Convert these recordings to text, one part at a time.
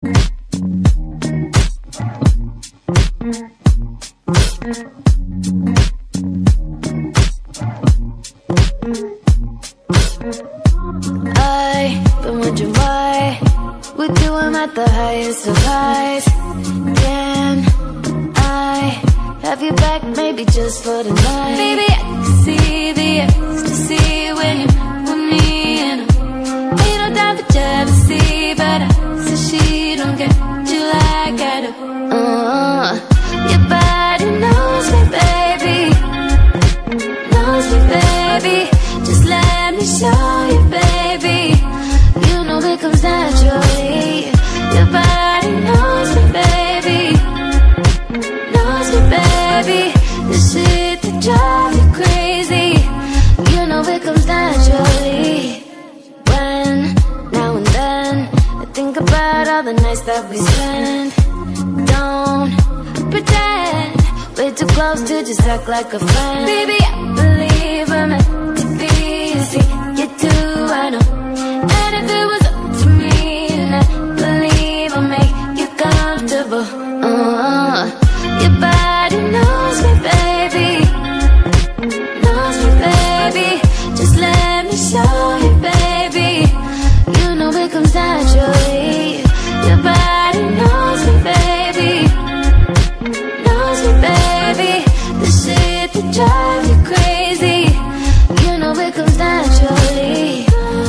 I've been wondering why with you I'm at the highest of highs. Can I have you back, maybe just for the night? Baby, I can see the ecstasy when you're with me, and ain't no time for jealousy, but I say she don't get you like I do. Your body knows me, baby, knows me, baby. Just let me show you, baby. You know it comes naturally. Your body knows me, baby, knows me, baby. The shit that drives you crazy, you know it comes naturally. When, now and then, I think about all the nights that we spend. Don't pretend we're too close to just act like a friend. Baby, I believe we're meant to be. You see, you do, I know. And if it was up to me, then I believe I'll make you comfortable. Your body knows me, baby, knows me, baby. Just let me show you, baby. You know it comes naturally. Your body knows me, baby, knows me, baby. The shit that drives you crazy, you know it comes naturally.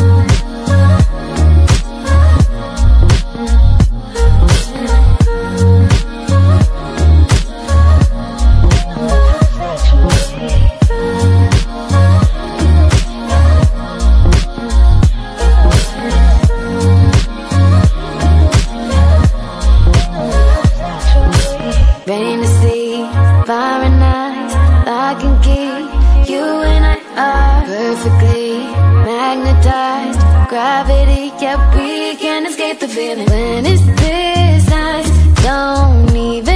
Rain to sea, fire and ice, lock and key. You and I are perfectly magnetized. Gravity, yeah, we can't escape the feeling. When it's this nice, don't even